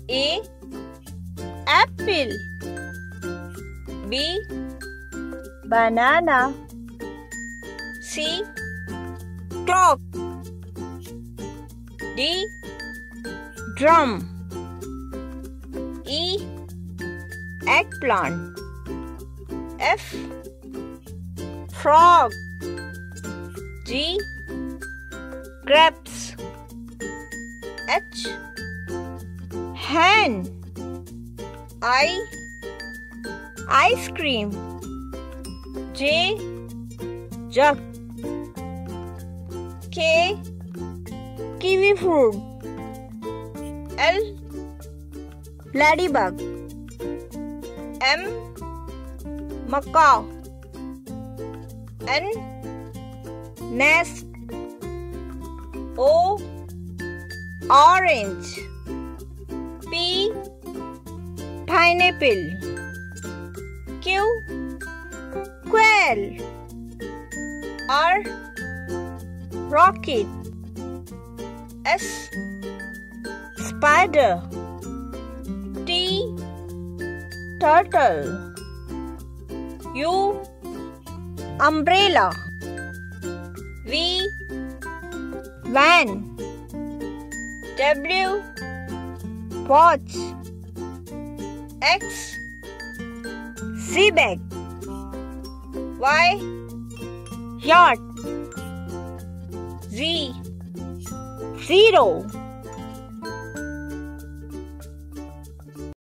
A. Apple. B. Banana. C. Clock. D. Drum. E. Eggplant. F. Frog. G. Grapes. H. Hen. I. Ice cream. J. Jug. K. Kiwi fruit. L. Ladybug. M. Macaw. N. Nest. O. Orange. P. Pineapple. Q. Quail. R. Rocket. S. Spider. T. Turtle. U. Umbrella. V. Van. W. Watch. X. Sea bag. Y. Yacht. Z. Zero.